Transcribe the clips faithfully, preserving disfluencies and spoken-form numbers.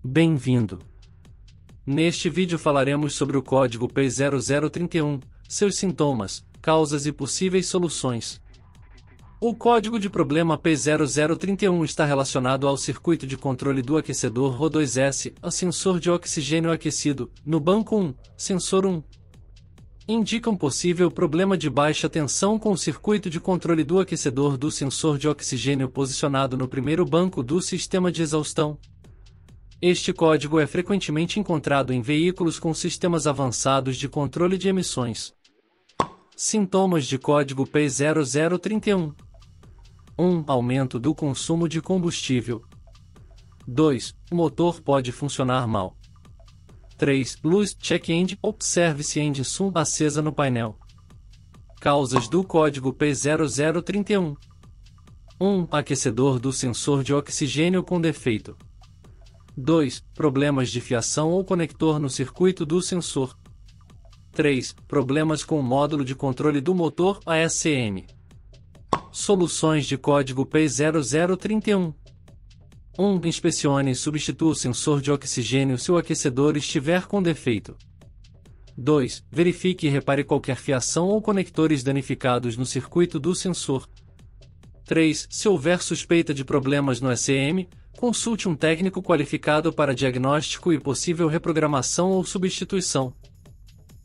Bem-vindo! Neste vídeo falaremos sobre o código P zero zero três um, seus sintomas, causas e possíveis soluções. O código de problema P zero zero três um está relacionado ao circuito de controle do aquecedor R O dois S, a sensor de oxigênio aquecido, no banco um, sensor um. Indica um possível problema de baixa tensão com o circuito de controle do aquecedor do sensor de oxigênio posicionado no primeiro banco do sistema de exaustão. Este código é frequentemente encontrado em veículos com sistemas avançados de controle de emissões. Sintomas de código P zero zero três um. um. Aumento do consumo de combustível. dois. O motor pode funcionar mal. três. Luz check engine observe se engine sum acesa no painel. Causas do código P zero zero três um. um. Aquecedor do sensor de oxigênio com defeito. dois. Problemas de fiação ou conector no circuito do sensor. três. Problemas com o módulo de controle do motor A S M. Soluções de código P zero zero três um. um. Inspecione e substitua o sensor de oxigênio se o aquecedor estiver com defeito. dois. Verifique e repare qualquer fiação ou conectores danificados no circuito do sensor. três. Se houver suspeita de problemas no A S M, consulte um técnico qualificado para diagnóstico e possível reprogramação ou substituição.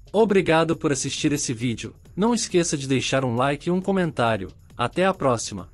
Obrigado por assistir esse vídeo. Não esqueça de deixar um like e um comentário. Até a próxima!